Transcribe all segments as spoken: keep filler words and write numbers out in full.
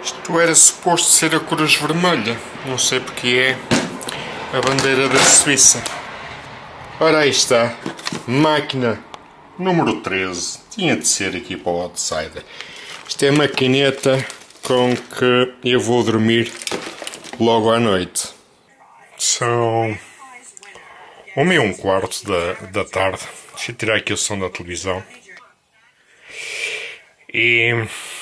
Isto era suposto ser a Cruz Vermelha, não sei porque é a bandeira da Suíça. Ora, aí está, máquina número treze, tinha de ser aqui para o Outsider. Isto é a maquineta com que eu vou dormir logo à noite. São uma e um quarto da, da tarde. Deixa eu tirar aqui o som da televisão. E...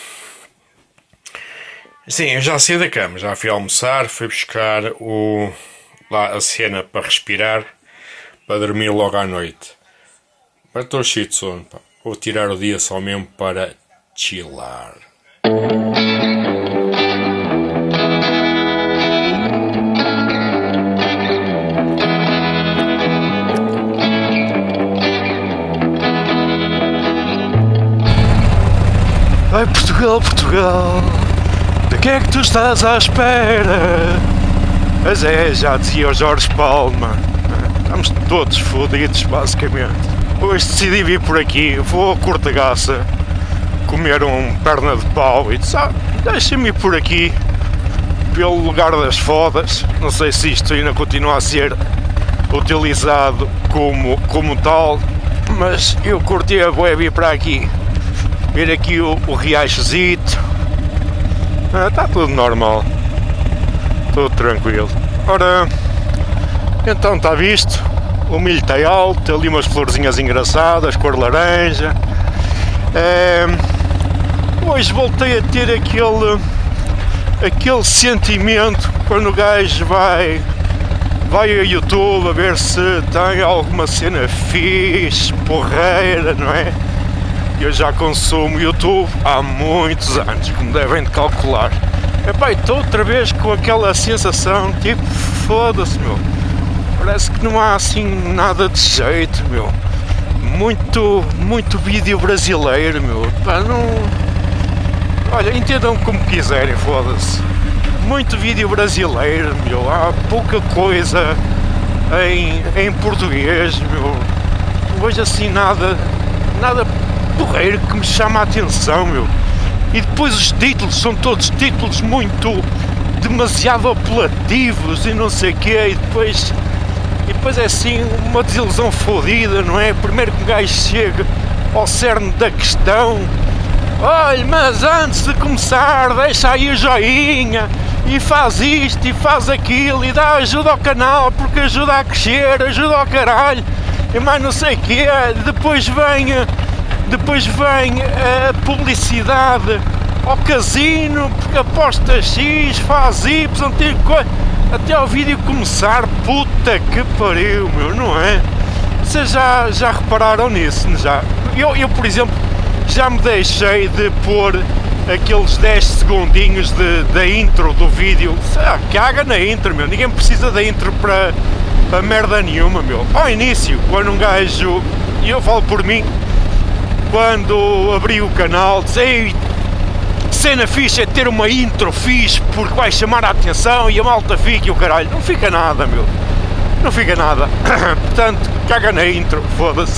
sim, eu já saí da cama, já fui almoçar, fui buscar o, lá a cena para respirar, para dormir logo à noite. Mas estou cheio de sono, pá. Vou tirar o dia só mesmo para chilar. Ai, Portugal, Portugal, de que é que tu estás à espera? Mas é, já dizia o Jorge Palma, estamos todos fodidos basicamente. Hoje decidi vir por aqui, vou a Cortegaça comer um perna de pau e disse, ah, deixa-me ir por aqui pelo lugar das fodas. Não sei se isto ainda continua a ser utilizado como, como tal, mas eu curti a bué vir para aqui. Ver aqui o, o riachozito. Ah, está tudo normal, tudo tranquilo. Ora, então está visto, o milho está alto, tem ali umas florzinhas engraçadas, cor laranja. É, hoje voltei a ter aquele, aquele sentimento quando o gajo vai, vai ao YouTube a ver se tem alguma cena fixe, porreira, não é? Eu já consumo YouTube há muitos anos, como devem de calcular. Epá, estou outra vez com aquela sensação, tipo, foda-se, meu. Parece que não há assim nada de jeito, meu. Muito, muito vídeo brasileiro, meu. Epá, não... olha, entendam como quiserem, foda-se. Muito vídeo brasileiro, meu. Há pouca coisa em, em português, meu. Não vejo assim nada, nada... porreiro que me chama a atenção, meu. E depois os títulos são todos títulos muito demasiado apelativos e não sei o quê, e depois e depois é assim uma desilusão fodida, não é? Primeiro que o gajo chega ao cerne da questão, olha, mas antes de começar deixa aí o joinha e faz isto e faz aquilo e dá ajuda ao canal porque ajuda a crescer, ajuda ao caralho e mais não sei o quê. Depois vem Depois vem a publicidade ao casino, porque aposta X, faz Y, tem coisa. Até ao vídeo começar, puta que pariu, meu, não é? Vocês já, já repararam nisso, já? Eu, eu, por exemplo, já me deixei de pôr aqueles dez segundinhos de, da intro do vídeo. Ah, caga na intro, meu, ninguém precisa da intro para, para merda nenhuma, meu. Ao início, quando um gajo, e eu falo por mim, quando abri o canal, disse, cena fixe é ter uma intro fixe porque vai chamar a atenção e a malta fica e o caralho. Não fica nada, meu. Não fica nada. Portanto, caga na intro, foda-se.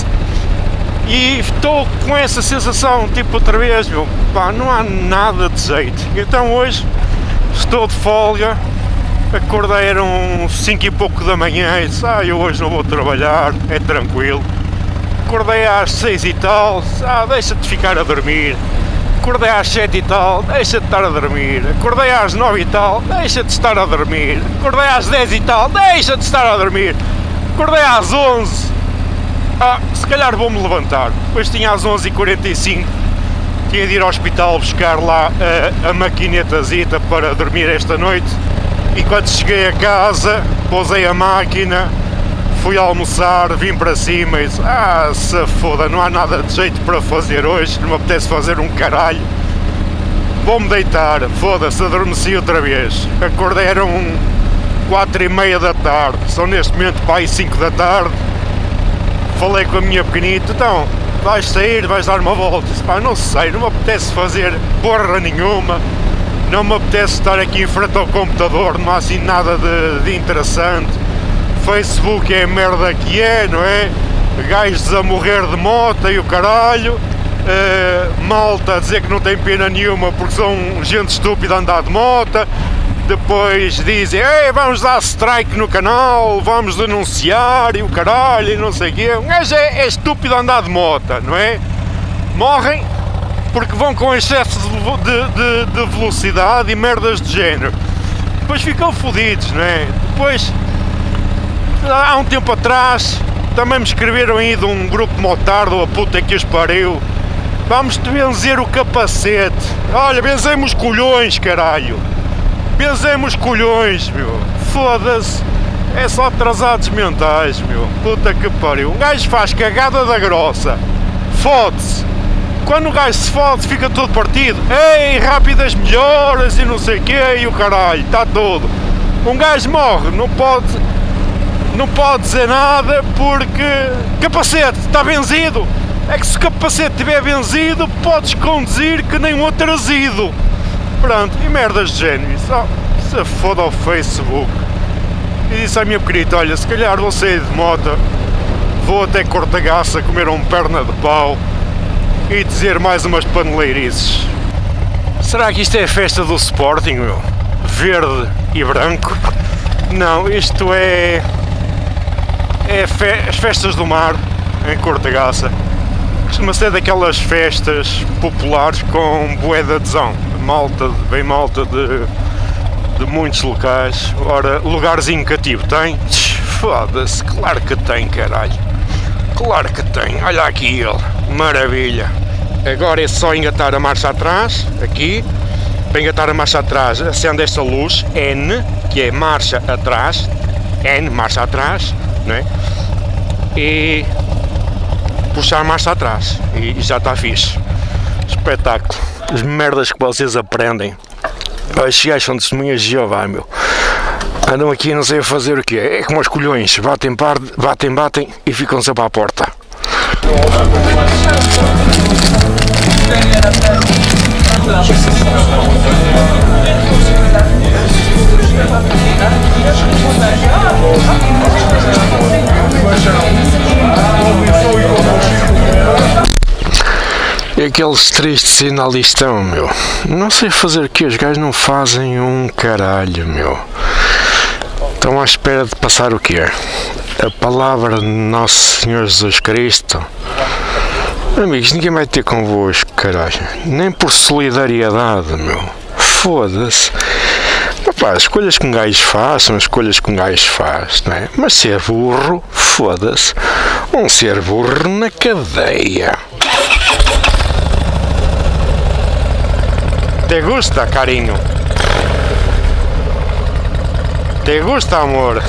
E estou com essa sensação, tipo, outra vez, meu. Pá, não há nada de jeito. Então hoje estou de folga. Acordei, eram cinco e pouco da manhã e disse, ah, eu hoje não vou trabalhar, é tranquilo. Acordei às seis e tal, ah, deixa-te ficar a dormir. Acordei às sete e tal, deixa-te estar a dormir. Acordei às nove e tal, deixa-te estar a dormir. Acordei às dez e tal, deixa-te estar a dormir. Acordei às onze, ah, se calhar vou-me levantar. Depois tinha às onze e quarenta e cinco, tinha de ir ao hospital buscar lá a, a maquinetazita para dormir esta noite. E quando cheguei a casa, pousei a máquina, fui almoçar, vim para cima e disse, ah, se foda, não há nada de jeito para fazer hoje, não me apetece fazer um caralho. Vou-me deitar, foda-se, adormeci outra vez. Acordei, eram quatro e meia da tarde, são neste momento para aí cinco da tarde. Falei com a minha pequenita, então, vais sair, vais dar uma volta? Disse, pá, não sei, não me apetece fazer porra nenhuma, não me apetece estar aqui em frente ao computador, não há assim nada de, de interessante. Facebook é a merda que é, não é? Gajos a morrer de moto e o caralho, uh, malta a dizer que não tem pena nenhuma porque são gente estúpida a andar de moto. Depois dizem, ei, vamos dar strike no canal, vamos denunciar e o caralho e não sei o quê. Um gajo é, é estúpido a andar de moto, não é? Morrem porque vão com excesso de, de, de velocidade e merdas de género. Depois ficam fodidos, não é? Depois, há um tempo atrás, também me escreveram aí de um grupo de motardo, a puta que os pariu. Vamos-te benzer o capacete. Olha, benzemos colhões, caralho. Benzemos colhões, meu. Foda-se. É só atrasados mentais, meu. Puta que pariu. Um gajo faz cagada da grossa. Fode-se. Quando o gajo se fode, fica todo partido. Ei, rápidas melhoras e não sei o quê, e o caralho. Está todo. Um gajo morre, não pode... Não pode dizer nada porque... Capacete, está benzido. É que se o capacete estiver benzido, podes conduzir que nem um atrasido. Pronto, e merdas de género. Só se foda ao Facebook. E disse à minha pequenita, olha, se calhar vou sair de moto, vou até Cortagaça comer um perna de pau e dizer mais umas paneleirices. Será que isto é a festa do Sporting, meu? Verde e branco? Não, isto é... É fe... as festas do mar em Cortagaça. Costuma ser daquelas festas populares com bué de adesão. Malta, bem malta de, de muitos locais. Ora, lugarzinho cativo tem? Foda-se, claro que tem, caralho. Claro que tem, olha aqui ele, maravilha. Agora é só engatar a marcha atrás, aqui. Para engatar a marcha atrás, acende esta luz, N, que é marcha atrás. N, marcha atrás, não é? E puxar marcha atrás, e, e já está fixe. Espetáculo. As merdas que vocês aprendem. Estes gajos são testemunhas de Jeová, meu. Andam aqui não sei a fazer o quê. É como os colhões. Batem, batem, batem e ficam sempre à porta. E aqueles tristes sinalistão, meu. Não sei fazer o que, os gajos não fazem um caralho, meu. Estão à espera de passar o quê? A palavra de Nosso Senhor Jesus Cristo. Amigos, ninguém vai ter convosco, caralho. Nem por solidariedade, meu. Foda-se. Rapaz, escolhas que um gajo faz são escolhas que um gajo faz, não é? Mas ser burro, foda-se. Um ser burro na cadeia. Te gusta, carinho? Te gusta, amor?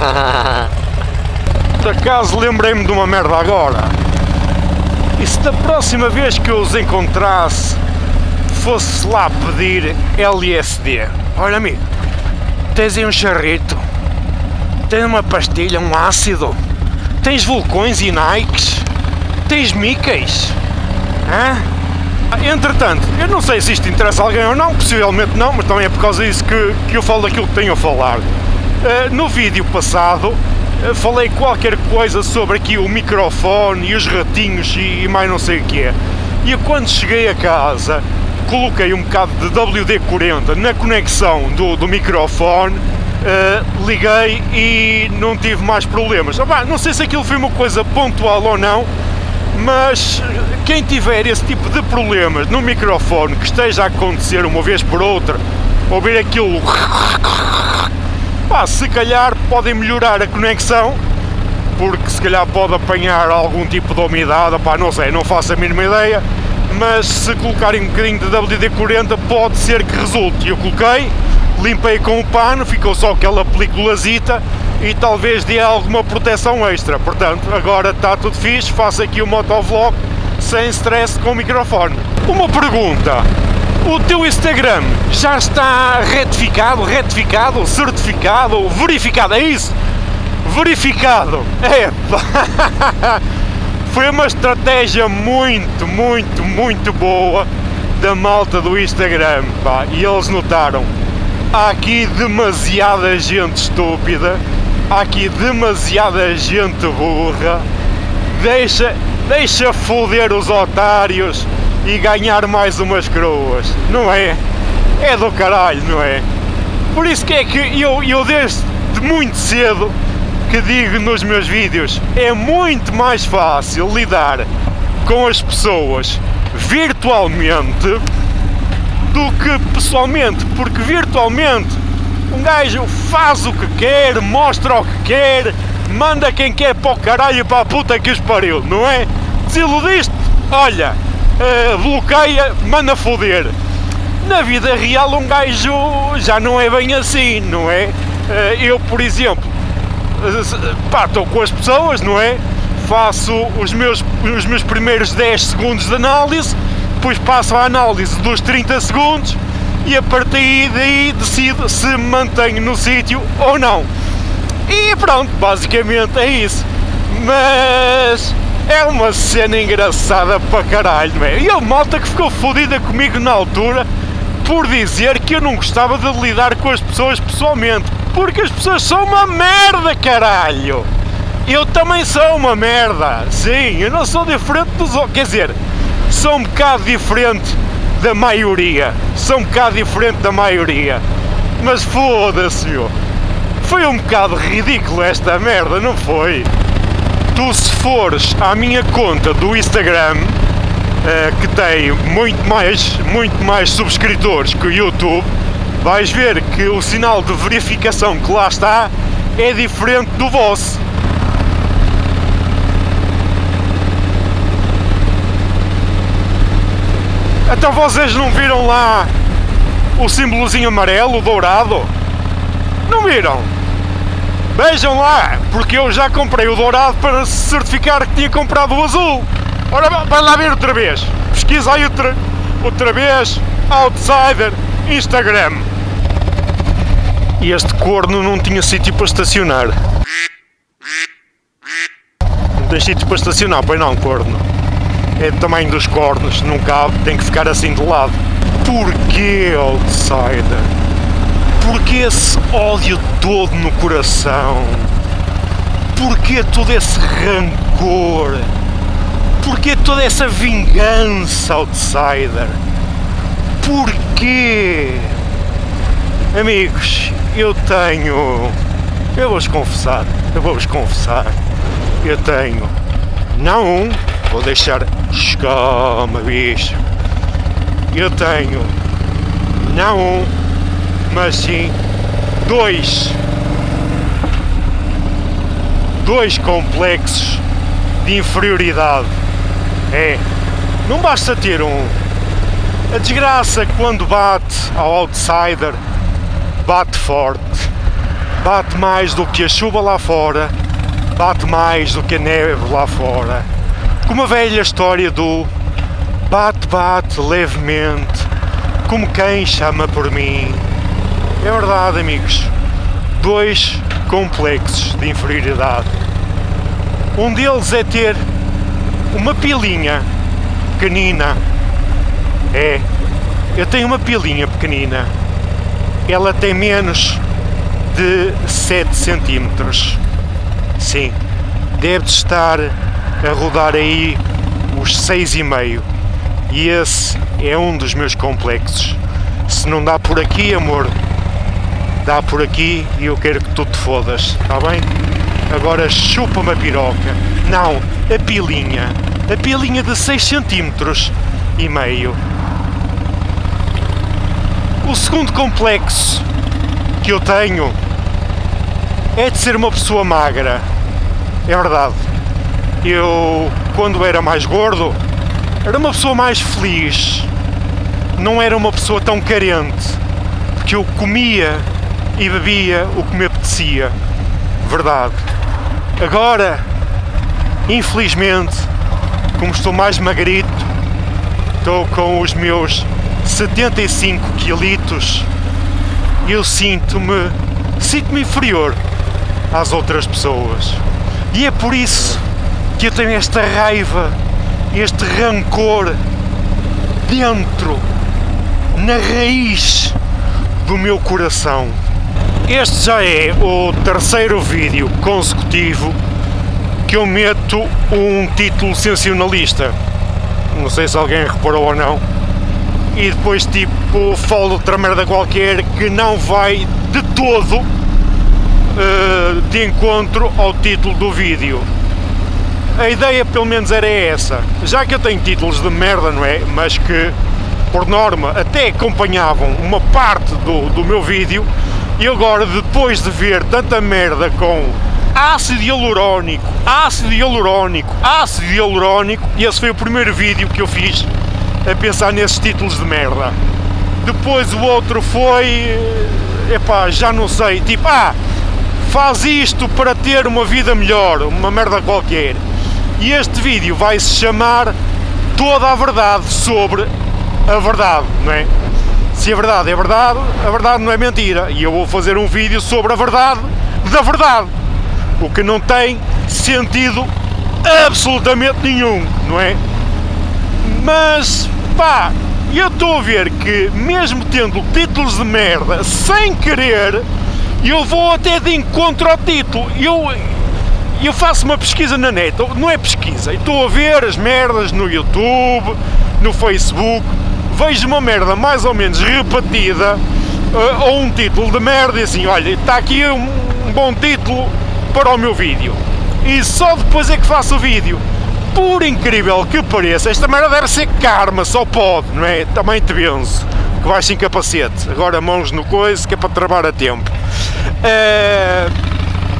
Por acaso lembrei-me de uma merda agora. E se da próxima vez que eu os encontrasse fosse lá pedir L S D? Olha, amigo, tens aí um charrito? Tens uma pastilha, um ácido? Tens vulcões e Nikes? Tens Mickeys? Hã? Entretanto, eu não sei se isto interessa a alguém ou não, possivelmente não, mas também é por causa disso que, que eu falo daquilo que tenho a falar. Uh, no vídeo passado, uh, falei qualquer coisa sobre aqui o microfone e os ratinhos e, e mais não sei o que é. E eu, quando cheguei a casa, coloquei um bocado de W D quarenta na conexão do, do microfone, uh, liguei e não tive mais problemas. Opa, não sei se aquilo foi uma coisa pontual ou não, mas quem tiver esse tipo de problemas no microfone que esteja a acontecer uma vez por outra, ouvir aquilo, pá, se calhar podem melhorar a conexão, porque se calhar pode apanhar algum tipo de umidade, pá, não sei, não faço a mínima ideia, mas se colocarem um bocadinho de W D quarenta pode ser que resulte. Eu coloquei, limpei com o pano, ficou só aquela peliculazita e talvez dê alguma proteção extra. Portanto, agora está tudo fixe, faço aqui o motovlog sem stress com o microfone. Uma pergunta, o teu Instagram já está retificado, retificado, certificado, verificado, é isso? Verificado, é, foi uma estratégia muito, muito, muito boa da malta do Instagram, pá, e eles notaram, há aqui demasiada gente estúpida, há aqui demasiada gente burra, deixa, deixa foder os otários, e ganhar mais umas coroas, não é? É do caralho, não é? Por isso que é que eu, eu desde muito cedo que digo nos meus vídeos, é muito mais fácil lidar com as pessoas virtualmente do que pessoalmente, porque virtualmente um gajo faz o que quer, mostra o que quer, manda quem quer para o caralho, para a puta que os pariu, não é? Desiludiste? Olha, uh, bloqueia, manda foder. Na vida real um gajo já não é bem assim, não é? Uh, eu, por exemplo, uh, pá, estou com as pessoas, não é? Faço os meus, os meus primeiros dez segundos de análise, depois passo a análise dos trinta segundos e a partir daí decido se me mantenho no sítio ou não. E pronto, basicamente é isso. Mas é uma cena engraçada para caralho, não é? E a malta que ficou fodida comigo na altura por dizer que eu não gostava de lidar com as pessoas pessoalmente, porque as pessoas são uma merda, caralho! Eu também sou uma merda, sim, eu não sou diferente dos outros, quer dizer, sou um bocado diferente da maioria, sou um bocado diferente da maioria, mas foda-se, meu, foi um bocado ridículo esta merda, não foi? Tu, se fores à minha conta do Instagram, uh, que tem muito mais, muito mais subscritores que o YouTube, vais ver que o sinal de verificação que lá está é diferente do vosso. Então vocês não viram lá o símbolozinho amarelo, dourado? Não viram? Vejam lá, porque eu já comprei o dourado para certificar que tinha comprado o azul. Ora, vai lá ver outra vez. Pesquisa aí outra, outra vez, Outsider, Instagram. E este corno não tinha sítio para estacionar. Não tem sítio para estacionar, pois não, corno. É do tamanho dos cornos, não cabe, tem que ficar assim de lado. Porquê, Outsider? Porquê esse ódio todo no coração? Porquê todo esse rancor? Porquê toda essa vingança, Outsider? Porquê? Amigos, eu tenho... Eu vou-vos confessar, eu vou-vos confessar. Eu tenho, não um, vou deixar... Calma, bicho. Eu tenho, não um, mas sim dois. Dois complexos de inferioridade. É, não basta ter um. A desgraça, quando bate ao Outsider, bate forte. Bate mais do que a chuva lá fora, bate mais do que a neve lá fora. Como a velha história do bate, bate levemente, como quem chama por mim. É verdade, amigos. Dois complexos de inferioridade. Um deles é ter uma pilinha pequenina. É, eu tenho uma pilinha pequenina. Ela tem menos de sete centímetros. Sim, deve estar a rodar aí os seis e meio. E esse é um dos meus complexos. Se não dá por aqui, amor, dá por aqui e eu quero que tu te fodas, está bem? Agora chupa-me a piroca. Não, a pilinha. A pilinha de seis centímetros e meio. O segundo complexo que eu tenho é de ser uma pessoa magra. É verdade. Eu, quando era mais gordo, era uma pessoa mais feliz. Não era uma pessoa tão carente. Porque eu comia e bebia o que me apetecia. Verdade. Agora, infelizmente, como estou mais magrito, estou com os meus setenta e cinco quilitos, eu sinto-me sinto-me inferior às outras pessoas. E é por isso que eu tenho esta raiva, este rancor dentro, na raiz do meu coração. Este já é o terceiro vídeo consecutivo que eu meto um título sensacionalista. não sei se alguém reparou ou não, e depois tipo falo outra merda qualquer que não vai de todo uh, de encontro ao título do vídeo. A ideia pelo menos era essa, já que eu tenho títulos de merda, não é? Mas que por norma até acompanhavam uma parte do, do meu vídeo, e agora depois de ver tanta merda com ácido hialurónico, ácido hialurónico, ácido hialurónico, e esse foi o primeiro vídeo que eu fiz a pensar nesses títulos de merda. Depois o outro foi, epá, já não sei, tipo, ah, faz isto para ter uma vida melhor, uma merda qualquer. E este vídeo vai se chamar Toda a Verdade sobre a Verdade, não é? Se a verdade é verdade, a verdade não é mentira. E eu vou fazer um vídeo sobre a verdade da verdade, o que não tem sentido absolutamente nenhum, não é? Mas, pá, eu estou a ver que mesmo tendo títulos de merda, sem querer, eu vou até de encontro ao título. Eu, eu faço uma pesquisa na net, não é pesquisa, estou a ver as merdas no YouTube, no Facebook, vejo uma merda mais ou menos repetida, uh, ou um título de merda e assim, olha, está aqui um, um bom título para o meu vídeo. E só depois é que faço o vídeo. Por incrível que pareça, esta merda deve ser karma, só pode, não é? Também te benzo, que vais sem capacete. Agora mãos no coiso, que é para travar a tempo. Uh...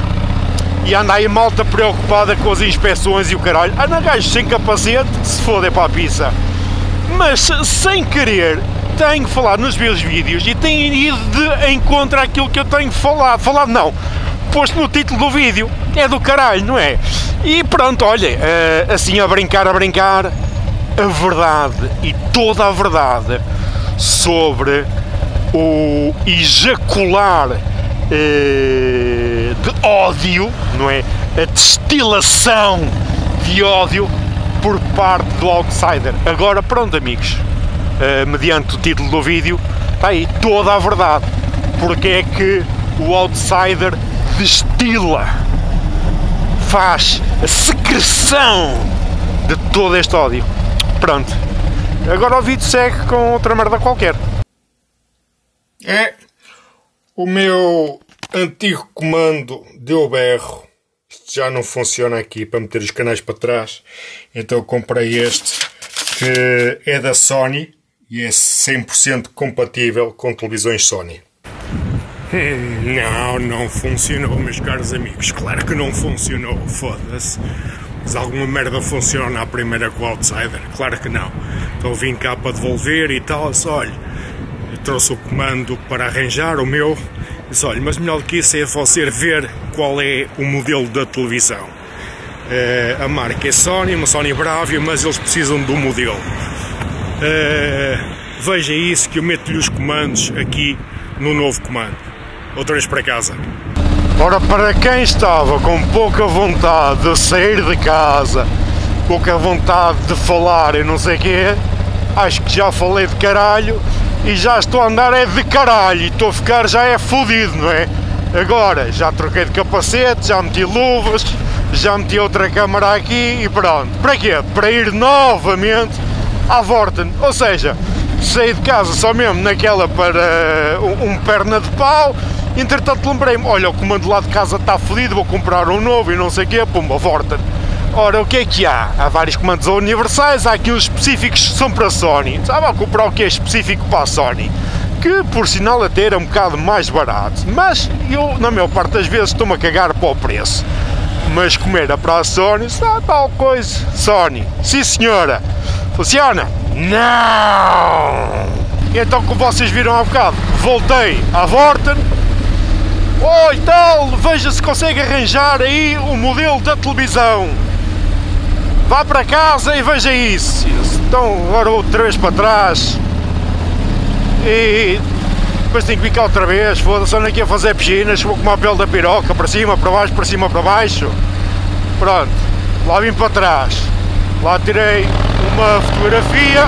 E anda aí malta preocupada com as inspeções e o caralho. Anda gajo sem capacete, se foda para a pizza. Mas, sem querer, tenho falado nos meus vídeos e tenho ido de encontro àquilo que eu tenho falado. Falado não, posto no título do vídeo. É do caralho, não é? E pronto, olha, assim a brincar, a brincar, a verdade e toda a verdade sobre o ejacular de ódio, não é? A destilação de ódio por parte do Outsider. Agora pronto, amigos, uh, mediante o título do vídeo está aí toda a verdade, porque é que o Outsider destila, faz a secreção de todo este ódio. Pronto, agora o vídeo segue com outra merda qualquer. É, o meu antigo comando deu berro. Isto já não funciona aqui para meter os canais para trás, então eu comprei este que é da Sony e é cem por cento compatível com televisões Sony. Não, não funcionou, meus caros amigos, claro que não funcionou, foda-se. Mas alguma merda funciona à primeira com o Outsider? Claro que não. Então vim cá para devolver e tal, só olha, eu trouxe o comando para arranjar o meu. Disse, olha, mas melhor do que isso é você ver qual é o modelo da televisão. Uh, a marca é Sony, uma Sony Bravia, mas eles precisam do modelo. Uh, veja isso que eu meto-lhe os comandos aqui no novo comando. Outra vez para casa. Ora, para quem estava com pouca vontade de sair de casa, pouca vontade de falar e não sei o quê, acho que já falei de caralho. E já estou a andar é de caralho, e estou a ficar já é fodido, não é? Agora, já troquei de capacete, já meti luvas, já meti outra câmara aqui e pronto. Para quê? Para ir novamente à Vorten, ou seja, saí de casa só mesmo naquela para um, um perna de pau, entretanto lembrei-me, olha, o comando lá de casa está fodido, vou comprar um novo e não sei o quê, pumba, Vorten. Ora, o que é que há? Há vários comandos universais, há aqui uns específicos que são para a Sony. Sabe a comprar o que é específico para a Sony? Que, por sinal, até era um bocado mais barato. Mas eu, na maior parte das vezes, estou-me a cagar para o preço. Mas como era para a Sony, sabe tal coisa? Sony, sim senhora. Funciona? Não! E então, como vocês viram há bocado, voltei à Vorten. Oi, tal, veja se consegue arranjar aí o modelo da televisão. Vá para casa e veja isso. Então agora outra vez para trás. E depois tenho que ficar outra vez. Foda-se, ando aqui a fazer piscinas. Vou com uma pele da piroca para cima, para baixo, para cima, para baixo. Pronto, lá vim para trás. Lá tirei uma fotografia.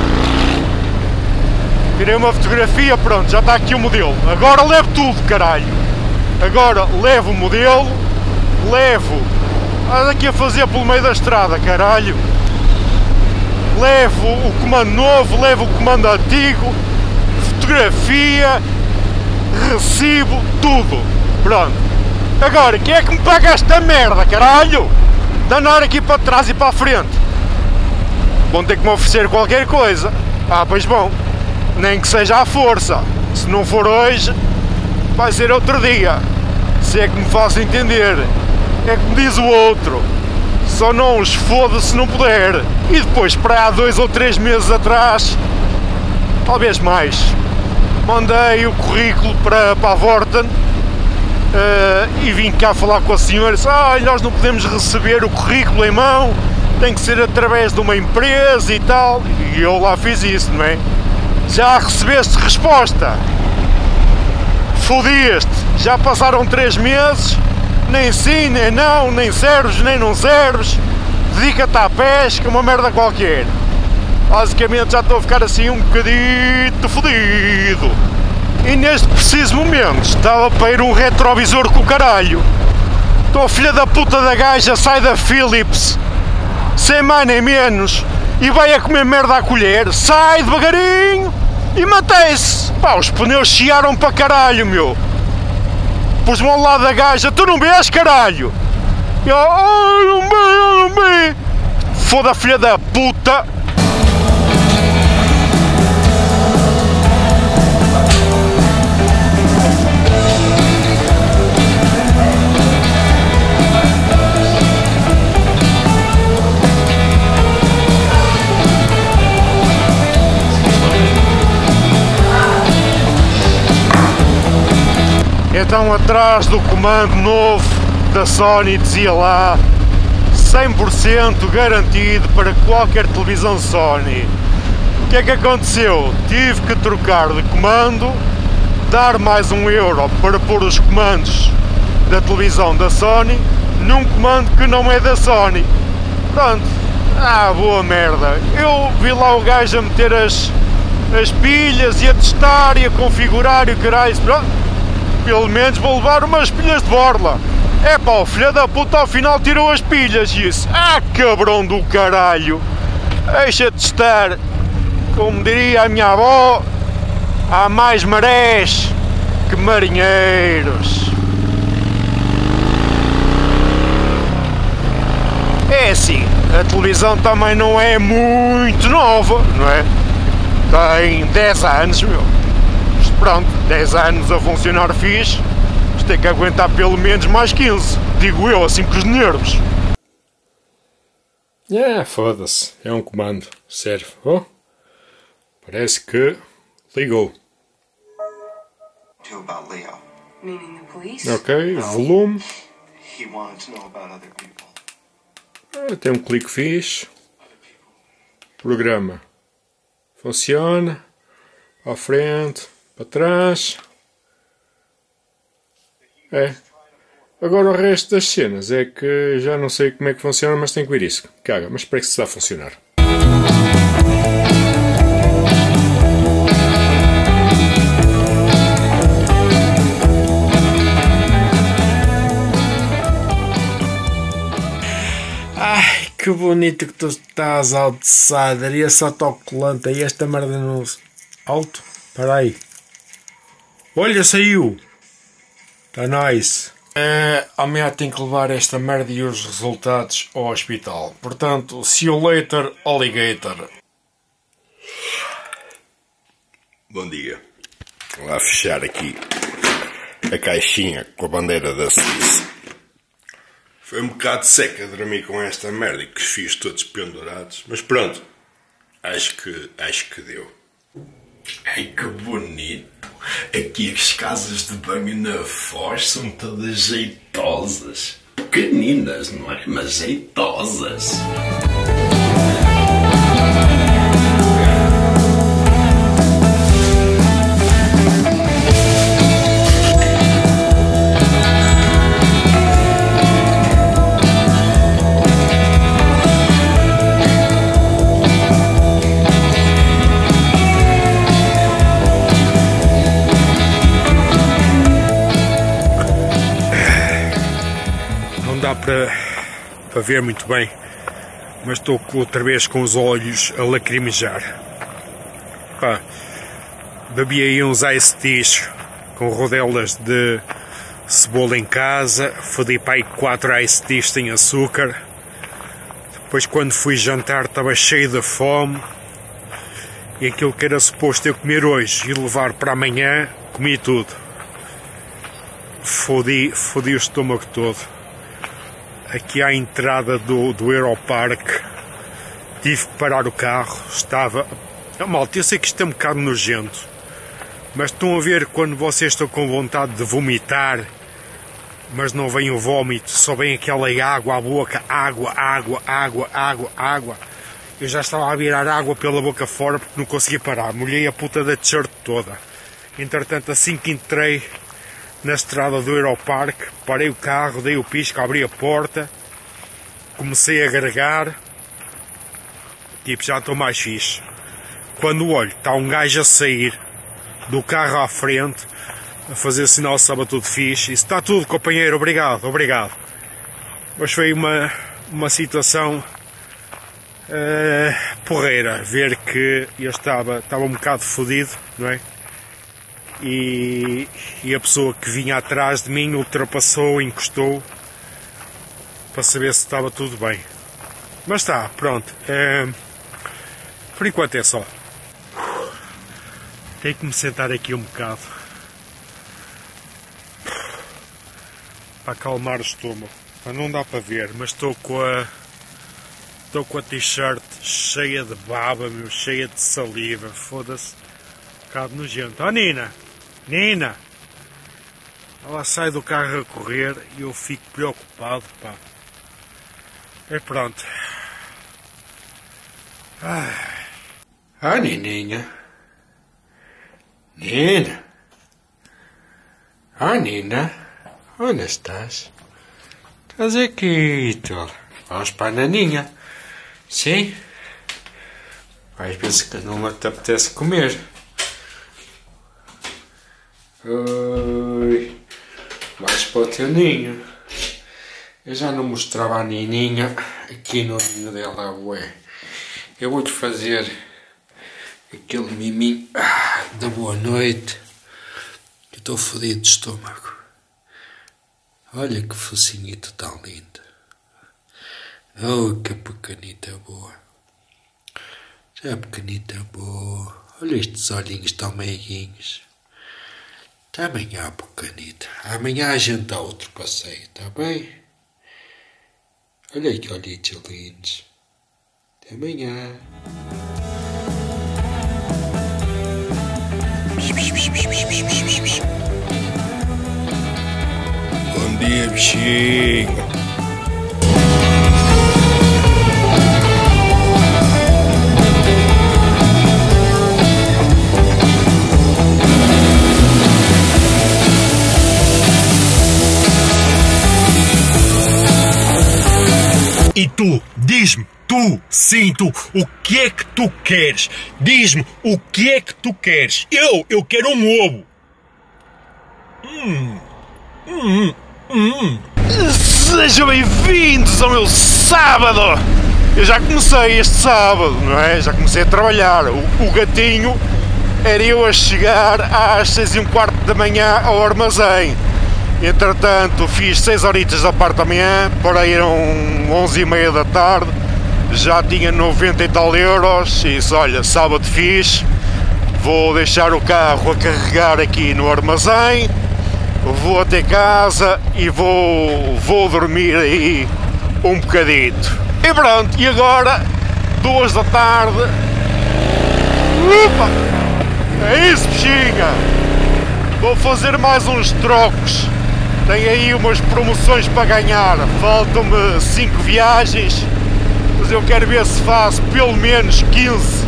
Tirei uma fotografia, pronto, já está aqui o modelo. Agora levo tudo, caralho. Agora levo o modelo. Levo. Ando aqui a fazer pelo meio da estrada, caralho. levo o comando novo, levo o comando antigo, fotografia, recibo, tudo. Pronto. Agora, quem é que me paga esta merda, caralho? De andar aqui para trás e para a frente. Vão ter que me oferecer qualquer coisa. Ah, pois bom. Nem que seja à força. Se não for hoje, vai ser outro dia. Se é que me faço entender. É como diz o outro. Só não os foda se não puder. E depois, para há dois ou três meses atrás, talvez mais, mandei o currículo para, para a Vorten. Uh, e vim cá falar com a senhora, disse, ah, nós não podemos receber o currículo em mão, tem que ser através de uma empresa e tal, e eu lá fiz isso, não é? Já recebeste resposta? Fodiste, já passaram três meses, nem sim, nem não, nem serves, nem não serves, dedica-te à pesca, uma merda qualquer. Basicamente já estou a ficar assim um bocadito fodido. E neste preciso momento estava para ir um retrovisor com o caralho. Então a filha da puta da gaja sai da Philips, sem mais nem menos, e vai a comer merda à colher, sai devagarinho e mantém-se. Pá, os pneus chiaram para caralho, meu. Pus-me ao lado da gaja, tu não vês, caralho? E eu, ai, não vi, eu não vi. Foda a filha da puta. Então, atrás do comando novo da Sony dizia lá cem por cento garantido para qualquer televisão Sony. O que é que aconteceu? Tive que trocar de comando, dar mais um euro para pôr os comandos da televisão da Sony num comando que não é da Sony. Pronto, ah, boa merda. Eu vi lá o gajo a meter as, as pilhas e a testar e a configurar e o caralho. Pronto. Pelo menos vou levar umas pilhas de borla. É pá, o filho da puta ao final tirou as pilhas e isso. Ah, cabrão do caralho. Deixa de estar. Como diria a minha avó, há mais marés que marinheiros. É assim, a televisão também não é muito nova, não é? Tem dez anos, meu. Pronto, dez anos a funcionar fixe, mas tem que aguentar pelo menos mais quinze, digo eu, assim com os nervos. É, foda-se, é um comando, serve. Oh, parece que ligou. Ok, volume. Ah, tem um clique fixe. Programa. Funciona. À frente. Para trás. É. Agora o resto das cenas é que já não sei como é que funciona, mas tenho que ver isso. Caga, mas parece que está a funcionar. Ai, que bonito que tu estás, outsider. E esse autocolante aí, esta merda no alto. Para aí. Olha, saiu! Está nice. Uh, amanhã tenho que levar esta merda e os resultados ao hospital. Portanto, see you later, alligator. Bom dia. Vou lá fechar aqui a caixinha com a bandeira da Suíça. Foi um bocado seca dormir com esta merda e com os fios todos pendurados. Mas pronto. Acho que, acho que deu. Ai, que bonito! Aqui as casas de banho na Foz são todas jeitosas. Pequeninas, não é? Mas jeitosas. Para, para ver muito bem mas estou outra vez com os olhos a lacrimejar. Pá, bebi aí uns ice teas com rodelas de cebola em casa, fodi para aí quatro ice teas sem açúcar. Depois, quando fui jantar, estava cheio de fome, e aquilo que era suposto eu comer hoje e levar para amanhã, comi tudo. Fodi, fodi o estômago todo. Aqui à entrada do, do Aeroparque tive que parar o carro, estava... Oh, malta, eu sei que isto é um bocado nojento, mas estão a ver quando vocês estão com vontade de vomitar, mas não vem o vómito, só vem aquela água à boca, água, água, água, água, água. Eu já estava a virar água pela boca fora porque não conseguia parar, molhei a puta da t-shirt toda. Entretanto, assim que entrei na estrada do Aeroparque, parei o carro, dei o pisco, abri a porta, comecei a gargar, tipo, já estou mais fixe. Quando olho, está um gajo a sair do carro à frente, a fazer sinal se estava tudo fixe, e está tudo, companheiro, obrigado, obrigado. Mas foi uma, uma situação uh, porreira, ver que eu estava, estava um bocado fodido, não é? E, e a pessoa que vinha atrás de mim ultrapassou, encostou para saber se estava tudo bem. Mas está, pronto. É, por enquanto é só. Tenho que me sentar aqui um bocado para acalmar o estômago. Não dá para ver, mas estou com a estou com a t-shirt cheia de baba, meu, cheia de saliva. Foda-se. Um bocado nojento. Oh, Nina! Nina! Ela sai do carro a correr e eu fico preocupado, pá. É pronto. Ai. Ah, Nininha. Nina. Ah, Nina. Onde estás? Estás aqui, tola. Vamos para a naninha. Sim? Às vezes que não te apetece comer. Oi, vais para o teu ninho. Eu já não mostrava a Nininha aqui no ninho dela, ué. Eu vou-te fazer aquele miminho da boa noite. Eu estou fodido de estômago. Olha que focinhito tão lindo. Oh, que pequenita boa. Já pequenita boa. Olha estes olhinhos tão meiguinhos. Até amanhã, pequenita. Amanhã a gente dá outro passeio, está bem? Olha que olhinhos lindos. Até amanhã. Bom dia, bichinho. E tu, diz-me, tu, sim, tu, o que é que tu queres? Diz-me, o que é que tu queres? Eu, eu quero um ovo. Hum, hum, hum. Sejam bem-vindos ao meu sábado. Eu já comecei este sábado, não é? Já comecei a trabalhar. O, o gatinho era eu a chegar às seis e um quarto da manhã ao armazém. Entretanto, fiz seis horitas da parte da manhã, para eram onze e meia da tarde, já tinha noventa e tal euros, e disse, olha, sábado fiz, vou deixar o carro a carregar aqui no armazém, vou até casa e vou, vou dormir aí um bocadito. E pronto, e agora, duas da tarde, upa, é isso, bichinha, vou fazer mais uns trocos. Tem aí umas promoções para ganhar, faltam-me cinco viagens, mas eu quero ver se faço pelo menos quinze.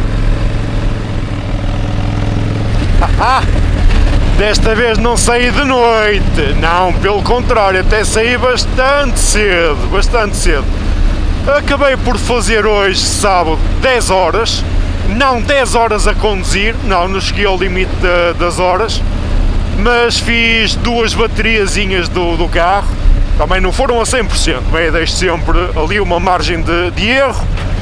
Desta vez não saí de noite, não, pelo contrário, até saí bastante cedo, bastante cedo. Acabei por fazer hoje, sábado, dez horas, não dez horas a conduzir, não, não cheguei ao limite de, das horas. Mas fiz duas bateriazinhas do, do carro, também não foram a cem por cento, mas deixo sempre ali uma margem de, de erro,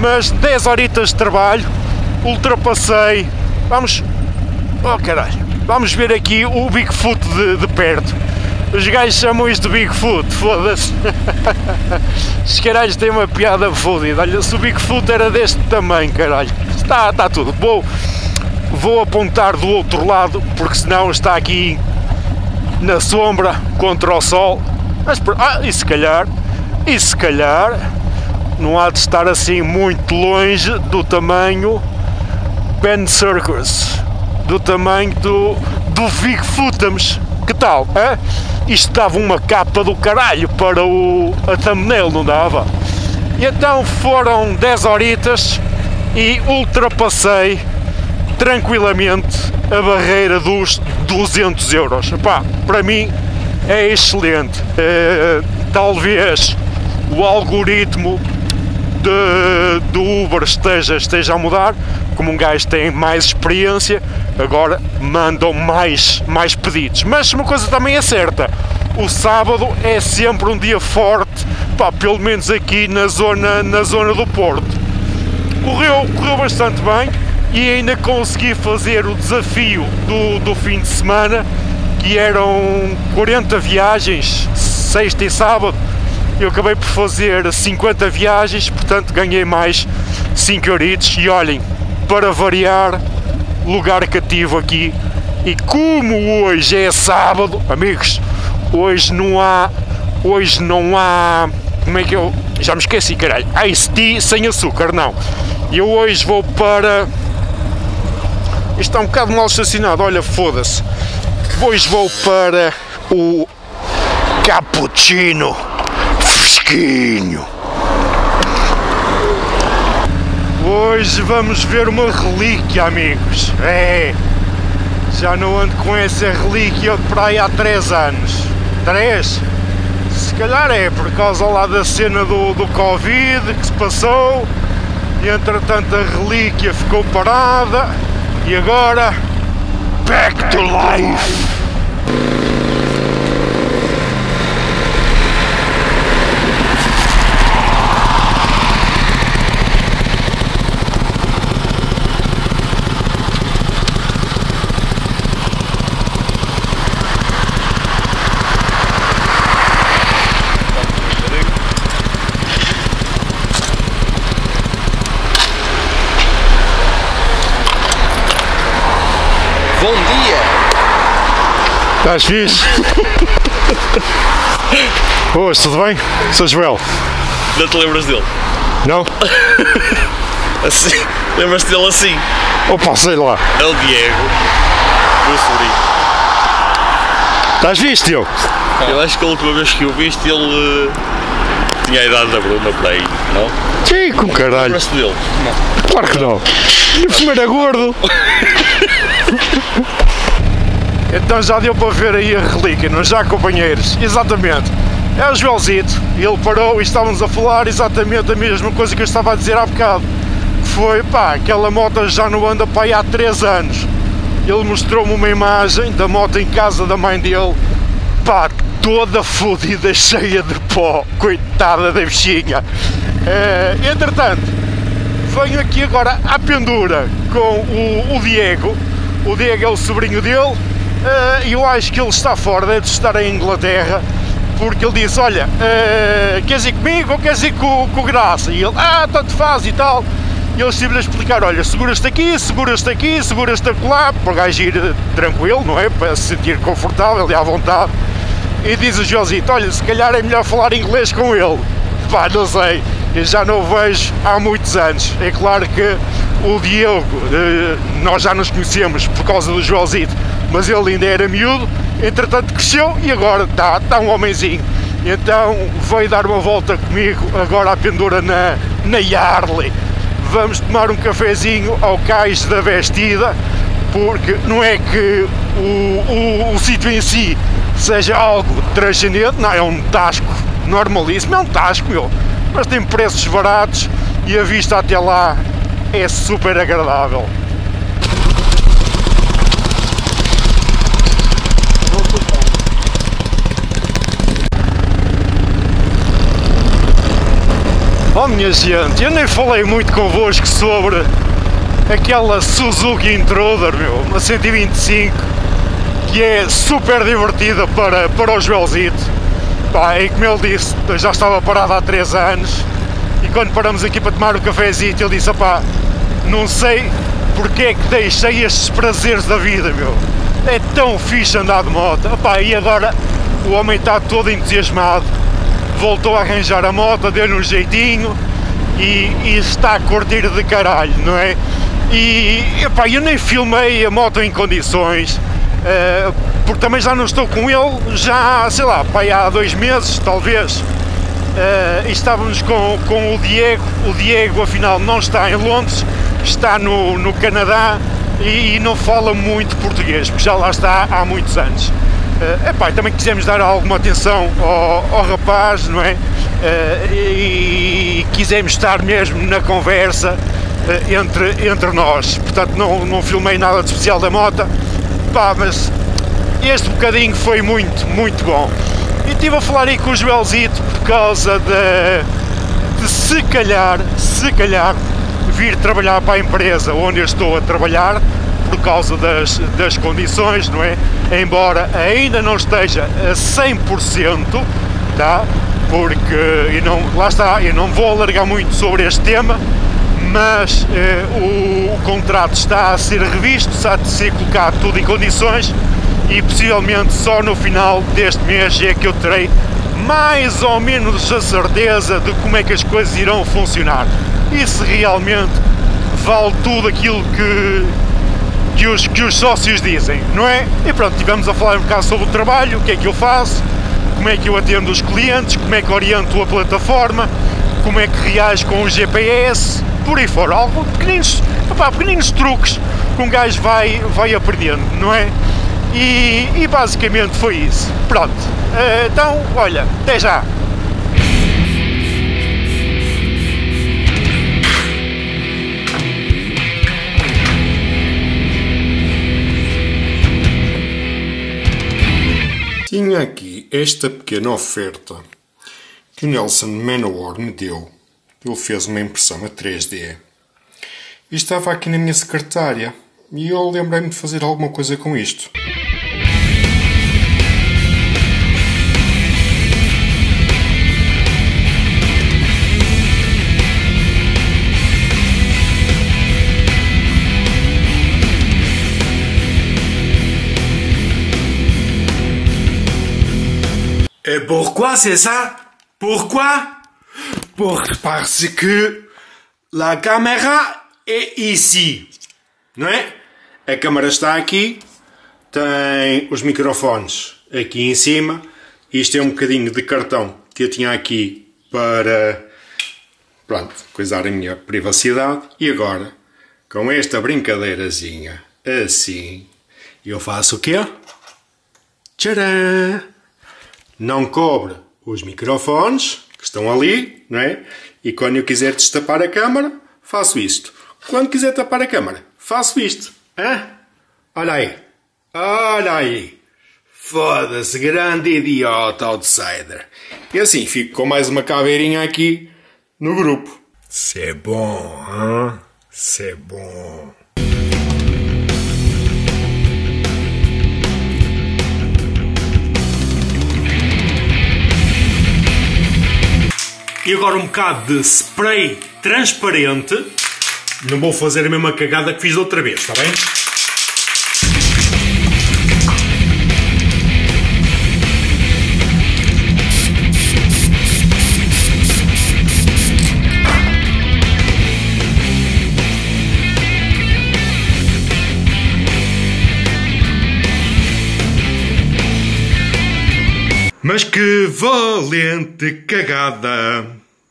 mas dez horitas de trabalho, ultrapassei. Vamos, oh caralho, vamos ver aqui o Bigfoot de, de perto. Os gajos chamam isto de Bigfoot, foda-se. Os caralhos têm uma piada fodida. Olha, se o Bigfoot era deste tamanho, caralho. Está, está tudo. Vou, vou apontar do outro lado, porque senão está aqui na sombra, contra o sol. Mas, ah, e se calhar, e se calhar, não há de estar assim muito longe do tamanho Ben Circus, do tamanho do, do Bigfootams. Que tal, hein? Isto dava uma capa do caralho para o, a thumbnail, não dava? E então foram dez horitas e ultrapassei tranquilamente a barreira dos duzentos euros. Epá, para mim é excelente. Uh, talvez o algoritmo de, do Uber esteja, esteja a mudar, como um gajo tem mais experiência, agora mandam mais, mais pedidos. Mas uma coisa também é certa, o sábado é sempre um dia forte, pá, pelo menos aqui na zona, na zona do Porto. Correu, correu bastante bem e ainda consegui fazer o desafio do, do fim de semana, que eram quarenta viagens, sexta e sábado. Eu acabei por fazer cinquenta viagens, portanto ganhei mais cinco euritos e olhem, para variar, lugar cativo aqui. E como hoje é sábado, amigos, hoje não há, hoje não há, como é que eu, já me esqueci, caralho, Ice Tea sem açúcar, não. Eu hoje vou para, isto está um bocado mal estacionado, olha, foda-se. Hoje vou para o cappuccino fresquinho. Hoje vamos ver uma relíquia, amigos. É, já não ando com essa relíquia de praia há três anos. três? Se calhar é por causa lá da cena do, do Covid que se passou e entretanto a relíquia ficou parada e agora back to life. Bom dia! Estás fixe? Boas, tudo bem? Sou Joel. Não te lembras dele? Não? Assim, lembras-te dele assim? Opa, sei lá. É o Diego, meu sobrinho. Estás fixe, tio? Eu acho que a última vez que o viste ele uh, tinha a idade da Bruna por aí, não? Chico, caralho. Lembras-te dele? Não. Claro que não. E o primeiro era gordo. Então já deu para ver aí a relíquia, não já, companheiros? Exatamente. É o Joelzito. Ele parou e estávamos a falar exatamente a mesma coisa que eu estava a dizer há bocado. Foi, pá, aquela moto já não anda para aí há três anos. Ele mostrou-me uma imagem da moto em casa da mãe dele. Pá, toda fodida, cheia de pó. Coitada da bichinha. É, entretanto, venho aqui agora à pendura com o, o Diego. O Diego é o sobrinho dele e uh, eu acho que ele está fora, deve estar em Inglaterra, porque ele disse, olha, uh, queres ir comigo ou queres ir com, com o Graça? E ele, ah, tanto faz e tal. E ele estive-lhe a explicar, olha, seguras-te aqui, seguras-te aqui, seguras-te acolá, para o gajo ir tranquilo, não é? Para se sentir confortável e à vontade. E diz o Josito, olha, se calhar é melhor falar inglês com ele. Pá, não sei, eu já não o vejo há muitos anos. É claro que o Diego, nós já nos conhecemos por causa do Joelzito, mas ele ainda era miúdo, entretanto cresceu e agora está, está um homenzinho. Então veio dar uma volta comigo agora à pendura na, na Harley. Vamos tomar um cafezinho ao cais da Vestida, porque não é que o, o, o sítio em si seja algo transcendente, não, é um tasco normalíssimo, é um tasco, meu, mas tem preços baratos e a vista até lá é super agradável. Oh minha gente, eu nem falei muito convosco sobre aquela Suzuki Intruder, meu, uma cento e vinte e cinco, que é super divertida para, para o Joelzito. Pá, e como ele disse, eu já estava parado há três anos, e quando paramos aqui para tomar o cafezinho, ele disse, opá, não sei porque é que deixei estes prazeres da vida, meu. É tão fixe andar de moto. Opá, e agora o homem está todo entusiasmado, voltou a arranjar a moto, deu-lhe um jeitinho e, e está a curtir de caralho, não é? E epá, eu nem filmei a moto em condições, uh, porque também já não estou com ele, já, sei lá, pá, há dois meses, talvez. Uh, e estávamos com, com o Diego, o Diego afinal não está em Londres, está no, no Canadá e, e não fala muito português, porque já lá está há muitos anos. Uh, epá, também quisemos dar alguma atenção ao, ao rapaz, não é? Uh, e, e quisemos estar mesmo na conversa uh, entre, entre nós, portanto não, não filmei nada de especial da moto, pá, mas este bocadinho foi muito, muito bom. E estive a falar aí com o Joelzito por causa de, de se calhar, se calhar, vir trabalhar para a empresa onde eu estou a trabalhar, por causa das, das condições, não é? Embora ainda não esteja a cem por cento, tá? Porque, eu não, lá está, eu não vou alargar muito sobre este tema, mas eh, o, o contrato está a ser revisto, está a ser colocado tudo em condições e possivelmente só no final deste mês é que eu terei mais ou menos a certeza de como é que as coisas irão funcionar e se realmente vale tudo aquilo que Que os, que os sócios dizem, não é? E pronto, estivemos a falar um bocado sobre o trabalho, o que é que eu faço, como é que eu atendo os clientes, como é que oriento a plataforma, como é que reage com o G P S, por aí fora, algo, pequeninos, opá, pequeninos truques que um gajo vai, vai aprendendo, não é? E, e basicamente foi isso. Pronto, então, olha, até já! Tinha aqui esta pequena oferta que o Nelson Manowar me deu. Ele fez uma impressão a três D. E estava aqui na minha secretária. E eu lembrei-me de fazer alguma coisa com isto. Et pourquoi c'est ça? Pourquoi? Parce que la caméra est ici, não é? A câmara está aqui, tem os microfones aqui em cima. Isto é um bocadinho de cartão que eu tinha aqui para, pronto, coisar a minha privacidade. E agora, com esta brincadeirazinha assim, eu faço o quê? Tcharam! Não cobre os microfones que estão ali, não é? E quando eu quiser destapar a câmara, faço isto. Quando quiser tapar a câmara, faço isto. Hã? Olha aí. Olha aí. Foda-se, grande idiota outsider. E assim fico com mais uma caveirinha aqui no grupo. C'est bom, hein? C'est bom. E agora um bocado de spray transparente. Não vou fazer a mesma cagada que fiz da outra vez, está bem? Mas que valente cagada!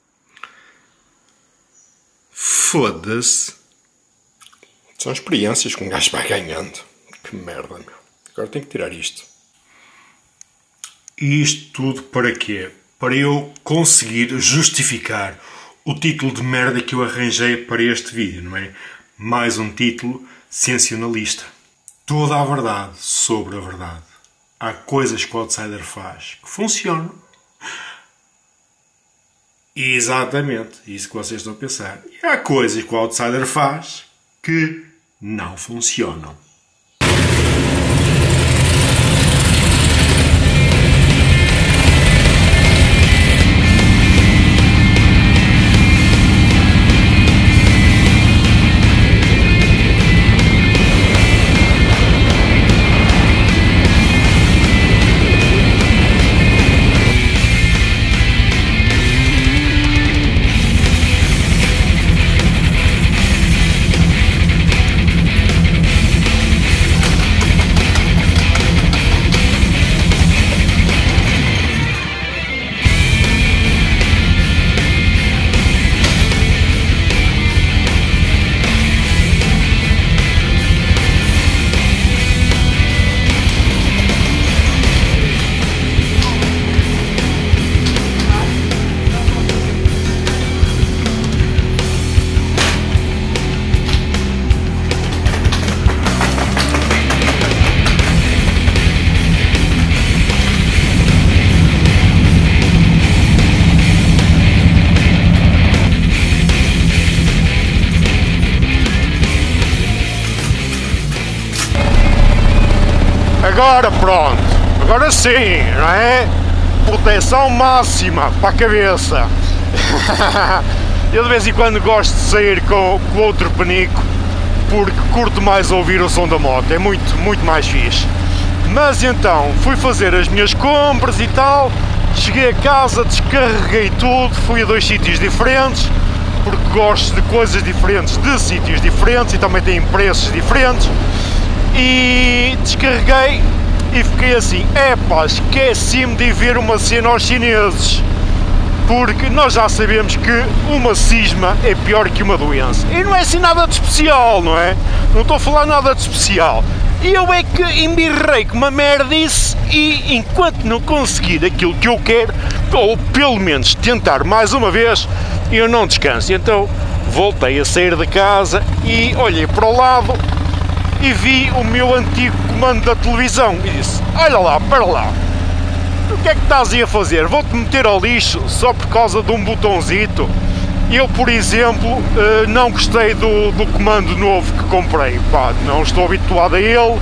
Foda-se! São experiências que um gajo vai ganhando. Que merda, meu. Agora tenho que tirar isto. E isto tudo para quê? Para eu conseguir justificar o título de merda que eu arranjei para este vídeo, não é? Mais um título sensacionalista. Toda a verdade sobre a verdade. Há coisas que o outsider faz que funcionam. Exatamente, isso que vocês estão a pensar. E há coisas que o Outsider faz que não funcionam. Agora pronto, agora sim, não é? Proteção máxima para a cabeça. Eu de vez em quando gosto de sair com, com outro penico, porque curto mais ouvir o som da moto, é muito, muito mais fixe. Mas então, fui fazer as minhas compras e tal, cheguei a casa, descarreguei tudo, fui a dois sítios diferentes, porque gosto de coisas diferentes, de sítios diferentes e também têm preços diferentes. E descarreguei e fiquei assim, epá, esqueci-me de ir ver uma cena aos chineses, porque nós já sabemos que uma cisma é pior que uma doença, e não é assim nada de especial, não é? Não estou a falar nada de especial, e eu é que embirrei com uma merdice, e enquanto não conseguir aquilo que eu quero, ou pelo menos tentar mais uma vez, eu não descanso. Então voltei a sair de casa e olhei para o lado e vi o meu antigo comando da televisão e disse, olha lá, para lá, o que é que estás aí a fazer? Vou-te meter ao lixo só por causa de um botãozito? Eu, por exemplo, não gostei do, do comando novo que comprei, pá, não estou habituado a ele,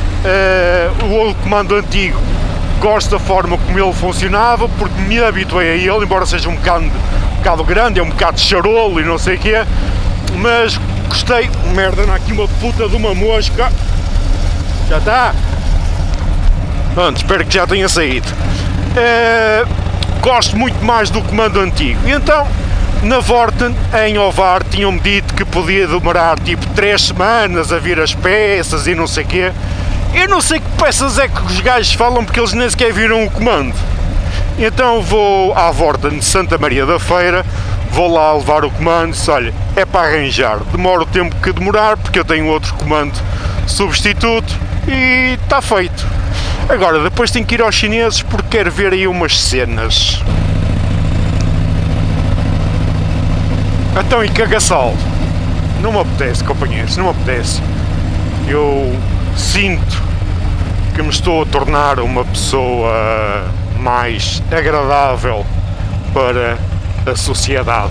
o comando antigo gosto da forma como ele funcionava, porque me habituei a ele, embora seja um bocado, um bocado grande, é um bocado charolo e não sei o quê, mas gostei. Merda, não há aqui uma puta de uma mosca. Já está? Pronto, espero que já tenha saído. Uh, gosto muito mais do comando antigo. E então, na Vorten, em Ovar, tinham-me dito que podia demorar tipo três semanas a vir as peças e não sei o quê. Eu não sei que peças é que os gajos falam, porque eles nem sequer viram o comando. Então vou à Vorten de Santa Maria da Feira, vou lá levar o comando e disse, olha, é para arranjar, demora o tempo que demorar, porque eu tenho outro comando substituto e está feito. Agora, depois tenho que ir aos chineses porque quero ver aí umas cenas. Então, e cagaçal? Não me apetece, companheiros, não me apetece. Eu sinto que me estou a tornar uma pessoa mais agradável para a sociedade.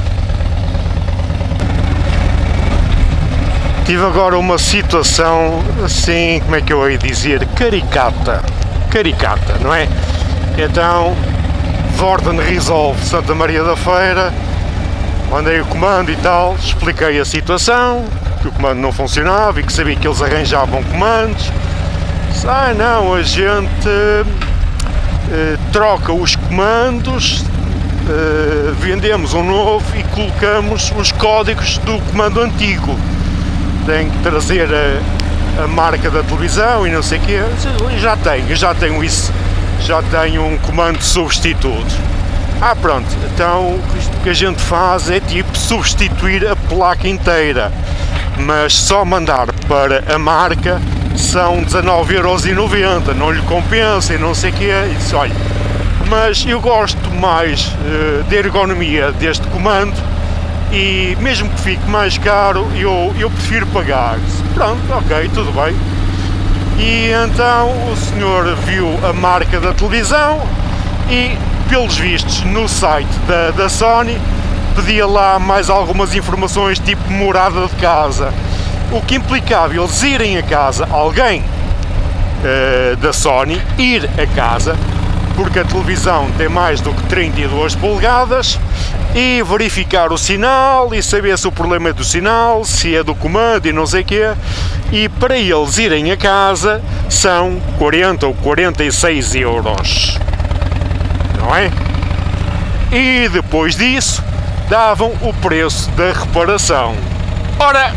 Tive agora uma situação assim, como é que eu ia dizer, caricata, caricata, não é? Então, Vorten resolve Santa Maria da Feira, mandei o comando e tal, expliquei a situação, que o comando não funcionava e que sabia que eles arranjavam comandos. Ah não, a gente uh, troca os comandos, Uh, vendemos um novo e colocamos os códigos do comando antigo. Tem que trazer a, a marca da televisão e não sei o quê. Já tenho, já tenho isso, já tenho um comando substituto. Ah pronto, então o que a gente faz é tipo substituir a placa inteira, mas só mandar para a marca são dezanove euros e noventa, não lhe compensa e não sei o quê. E disse, olha, mas eu gosto mais uh, da ergonomia deste comando e mesmo que fique mais caro, eu, eu prefiro pagar. Pronto, ok, tudo bem. E então o senhor viu a marca da televisão e pelos vistos, no site da, da Sony, pedia lá mais algumas informações, tipo morada de casa, o que implicava eles irem a casa, alguém uh, da Sony ir a casa, porque a televisão tem mais do que trinta e duas polegadas, e verificar o sinal e saber se o problema é do sinal, se é do comando e não sei o quê, e para eles irem a casa são quarenta ou quarenta e seis euros, não é? E depois disso davam o preço da reparação. Ora,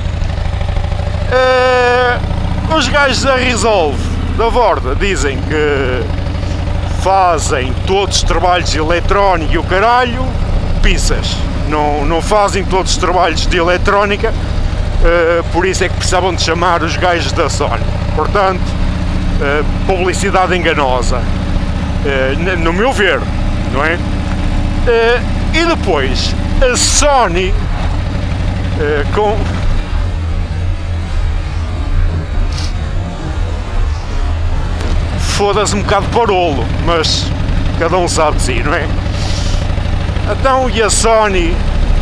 uh, os gajos da Resolve, da Vorda, dizem que fazem todos os trabalhos de eletrónica e o caralho, pizzas, não, não fazem todos os trabalhos de eletrónica, uh, por isso é que precisavam de chamar os gajos da Sony. Portanto, uh, publicidade enganosa, uh, no meu ver, não é? Uh, e depois, a Sony, uh, com... foda-se um bocado parolo, mas cada um sabe de si, não é? Então, e a Sony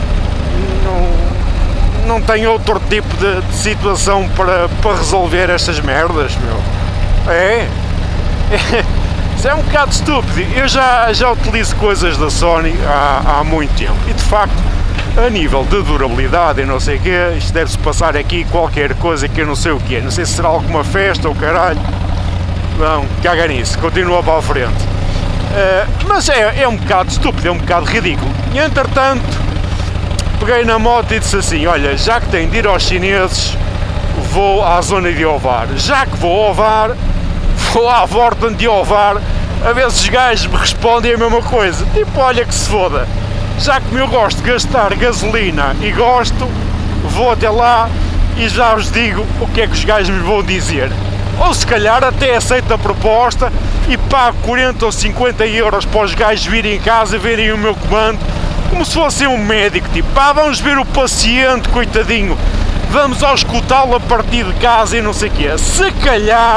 não, não tem outro tipo de, de situação para, para resolver estas merdas, meu? É? É, isso é um bocado estúpido. Eu já, já utilizo coisas da Sony há, há muito tempo e, de facto, a nível de durabilidade e não sei o quê, isto deve-se passar aqui qualquer coisa que eu não sei o que é. Não sei se será alguma festa ou caralho. Não, caga nisso, continua para a frente. Uh, mas é, é um bocado estúpido, é um bocado ridículo. E entretanto, peguei na moto e disse assim: olha, já que tenho de ir aos chineses, vou à zona de Ovar. Já que vou ao Ovar, vou à Vorten de Ovar, a ver se os gajos me respondem a mesma coisa. Tipo, olha que se foda. Já que eu gosto de gastar gasolina e gosto, vou até lá e já vos digo o que é que os gajos me vão dizer. Ou se calhar até aceito a proposta e pago quarenta ou cinquenta euros para os gajos virem em casa, verem o meu comando, como se fosse um médico, tipo, pá, vamos ver o paciente, coitadinho, vamos auscultá-lo a partir de casa e não sei o quê. Se calhar,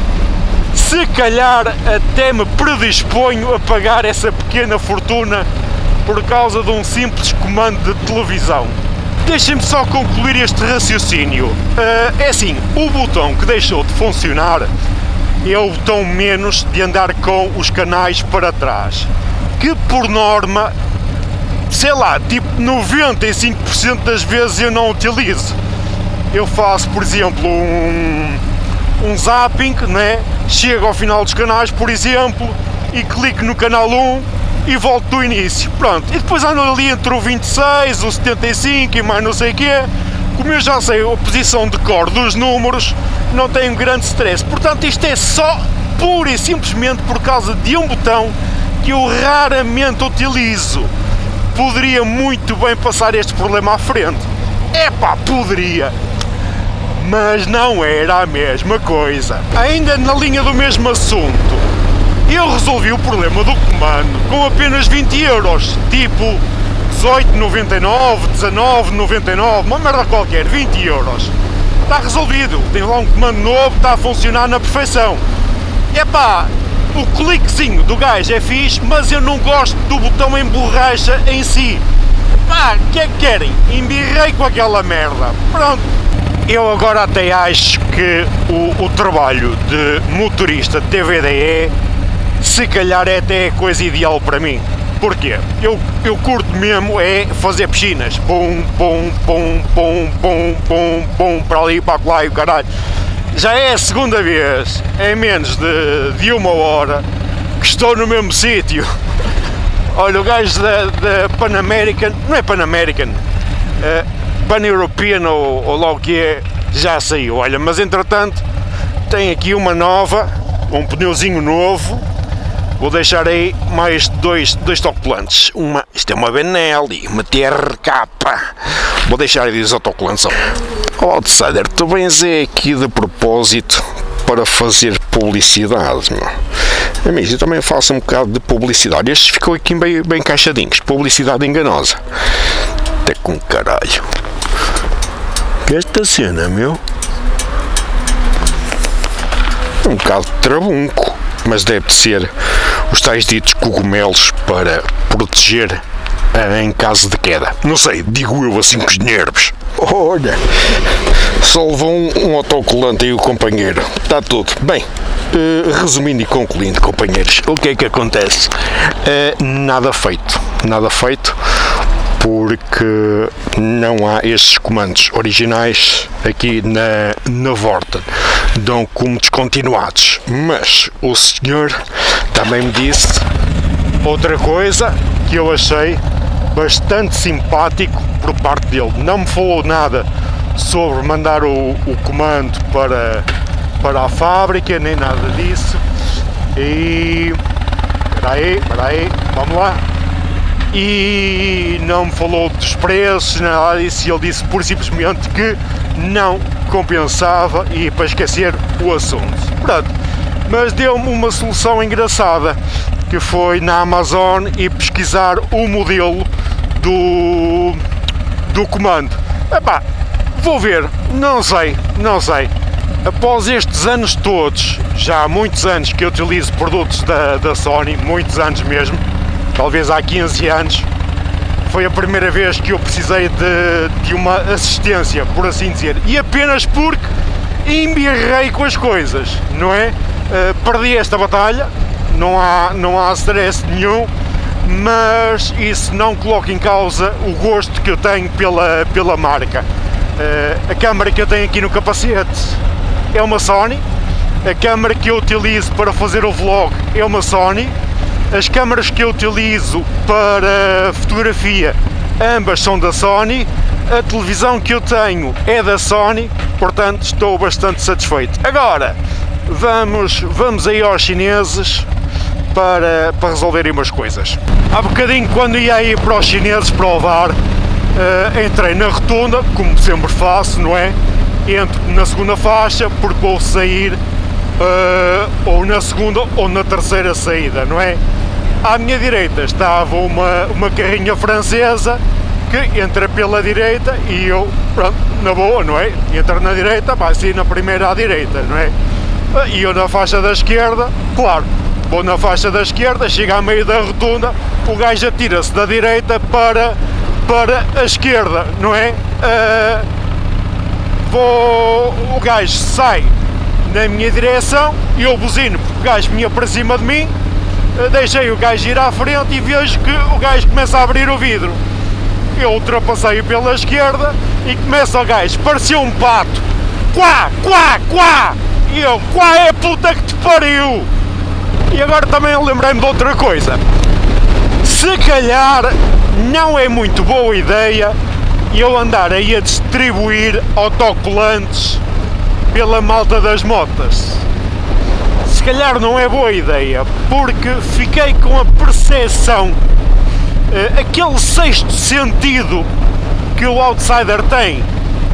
se calhar até me predisponho a pagar essa pequena fortuna por causa de um simples comando de televisão. Deixem-me só concluir este raciocínio. Uh, é assim, o botão que deixou de funcionar é o botão menos de andar com os canais para trás, que por norma, sei lá, tipo noventa e cinco por cento das vezes eu não utilizo. Eu faço, por exemplo, um, um zapping, né? Chego ao final dos canais, por exemplo, e clico no canal um e volto do início, pronto, e depois ando ali entre o vinte e seis, o setenta e cinco e mais não sei o quê. Como eu já sei a posição de cor dos números, não tenho grande stress, portanto isto é só pura e simplesmente por causa de um botão que eu raramente utilizo. Poderia muito bem passar este problema à frente, epá, poderia, mas não era a mesma coisa. Ainda na linha do mesmo assunto, eu resolvi o problema do comando com apenas vinte euros, tipo dezoito e noventa e nove, dezanove e noventa e nove, uma merda qualquer, vinte euros. Está resolvido, tem lá um comando novo, está a funcionar na perfeição. Epá, o cliquezinho do gajo é fixe, mas eu não gosto do botão em borracha em si. Pá, o que é que querem? Embirrei com aquela merda. Pronto. Eu agora até acho que o, o trabalho de motorista de T V D E se calhar é até a coisa ideal para mim. Porquê? Eu, eu curto mesmo é fazer piscinas. Pum, pum, pum, pum, pum, pum, pum, para ali, para lá e o caralho. Já é a segunda vez, em menos de, de uma hora, que estou no mesmo sítio. Olha, o gajo da, da Pan American, não é Pan American, uh, Pan European ou, ou lá o que é, já saiu. Olha, mas entretanto, tem aqui uma nova, um pneuzinho novo. Vou deixar aí mais dois, dois autocolantes. Uma, isto é uma Benelli, uma T R K. Vou deixar aí os autocolantes. Oh, Outsider, tu vens aqui de propósito para fazer publicidade, meu. Amigos, eu também faço um bocado de publicidade. Estes ficam aqui bem, bem encaixadinhos. Publicidade enganosa. Até com caralho. Esta cena, meu, é um bocado trabunco, mas deve ser os tais ditos cogumelos para proteger em caso de queda. Não sei, digo eu assim com os nervos. Olha, só levou um, um autocolante aí o companheiro. Está tudo. Bem, uh, resumindo e concluindo, companheiros, o que é que acontece? Uh, nada feito. Nada feito. Porque não há estes comandos originais aqui na, na Vorten, dão como descontinuados. Mas o senhor também me disse outra coisa que eu achei bastante simpático por parte dele. Não me falou nada sobre mandar o, o comando para, para a fábrica, nem nada disso. E... espera aí, espera aí, vamos lá. E não me falou dos preços, nada disso, e ele disse por simplesmente que não compensava e para esquecer o assunto. Pronto, mas deu-me uma solução engraçada, que foi na Amazon e pesquisar o modelo do, do comando. Epá, vou ver, não sei, não sei. Após estes anos todos, já há muitos anos que eu utilizo produtos da, da Sony, muitos anos mesmo, talvez há quinze anos, foi a primeira vez que eu precisei de, de uma assistência, por assim dizer, e apenas porque embirrei com as coisas, não é? Uh, perdi esta batalha, não há, não há stress nenhum, mas isso não coloca em causa o gosto que eu tenho pela, pela marca. Uh, a câmara que eu tenho aqui no capacete é uma Sony, a câmara que eu utilizo para fazer o vlog é uma Sony, as câmaras que eu utilizo para fotografia, ambas são da Sony, a televisão que eu tenho é da Sony, portanto estou bastante satisfeito. Agora, vamos, vamos aí aos chineses para, para resolverem umas coisas. Há bocadinho, quando ia aí para os chineses provar, uh, entrei na rotunda, como sempre faço, não é? Entro na segunda faixa, porque vou sair uh, ou na segunda ou na terceira saída, não é? À minha direita estava uma, uma carrinha francesa que entra pela direita e eu, pronto, na boa, não é? Entra na direita, vai sair na primeira à direita, não é? E eu na faixa da esquerda, claro, vou na faixa da esquerda, chega a meio da rotunda, o gajo atira-se da direita para, para a esquerda, não é? Uh, vou, o gajo sai na minha direção e eu buzino porque o gajo vinha para cima de mim. Deixei o gajo ir à frente e vejo que o gajo começa a abrir o vidro. Eu ultrapassei-o pela esquerda e começa o gajo, parecia um pato. Quá, quá, quá! E eu, quá é puta que te pariu! E agora também lembrei-me de outra coisa. Se calhar não é muito boa ideia eu andar aí a distribuir autocolantes pela malta das motas. Se calhar não é boa ideia, porque fiquei com a percepção, uh, aquele sexto sentido que o outsider tem,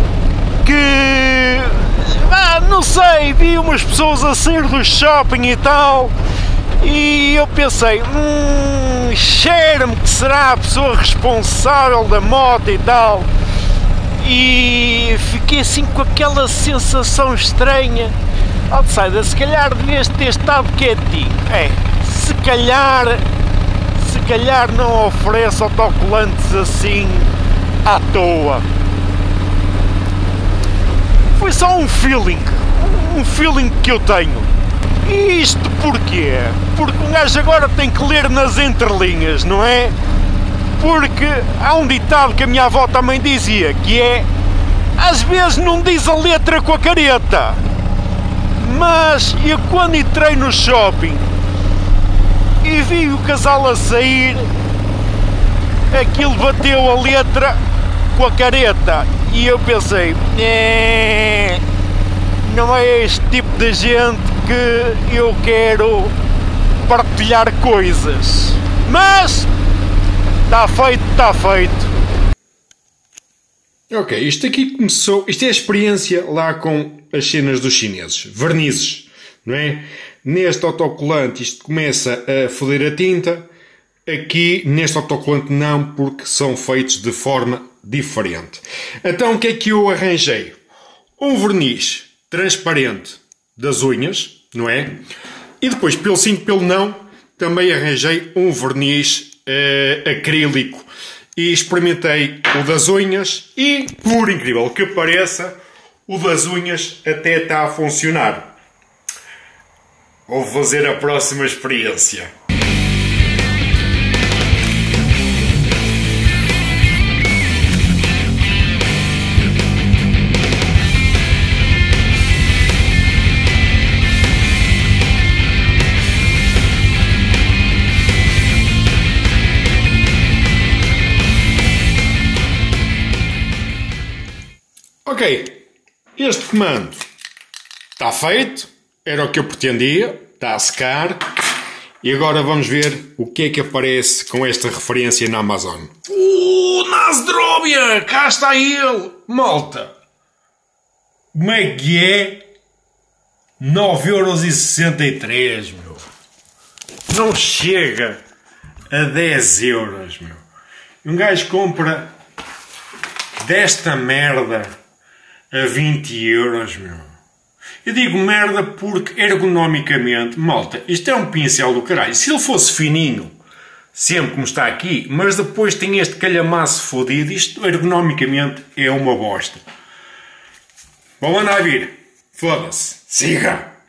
que, ah, não sei, vi umas pessoas a sair do shopping e tal, e eu pensei, hum, cheira-me que será a pessoa responsável da moto e tal, e fiquei assim com aquela sensação estranha. Outsider, se calhar devias ter estado quietinho. É, se calhar, se calhar não oferece autocolantes assim à toa. Foi só um feeling, um feeling que eu tenho. E isto porquê? Porque um gajo agora tem que ler nas entrelinhas, não é? Porque há um ditado que a minha avó também dizia, que é, às vezes não diz a letra com a careta. Mas eu quando entrei no shopping e vi o casal a sair, aquilo bateu a letra com a careta e eu pensei, é, não é este tipo de gente que eu quero partilhar coisas. Mas está feito, está feito. Ok, isto aqui começou, isto é a experiência lá com as cenas dos chineses, vernizes, não é? Neste autocolante isto começa a foder a tinta, aqui neste autocolante não, porque são feitos de forma diferente. Então o que é que eu arranjei? Um verniz transparente das unhas, não é? E depois, pelo sim, pelo não, também arranjei um verniz uh, acrílico e experimentei o das unhas e, por incrível que pareça, o das unhas até está a funcionar. Vou fazer a próxima experiência. Ok, este comando está feito, era o que eu pretendia, está a secar, e agora vamos ver o que é que aparece com esta referência na Amazon. Uh, Nasdrovia, cá está ele, malta! Como é que é? nove euros e sessenta e três, meu. Não chega a dez euros, meu. Um gajo compra desta merda a vinte euros, meu. Eu digo merda porque ergonomicamente, malta, isto é um pincel do caralho. Se ele fosse fininho, sempre como está aqui, mas depois tem este calhamaço fodido, isto ergonomicamente é uma bosta. Vamos lá vir. Foda-se. Siga!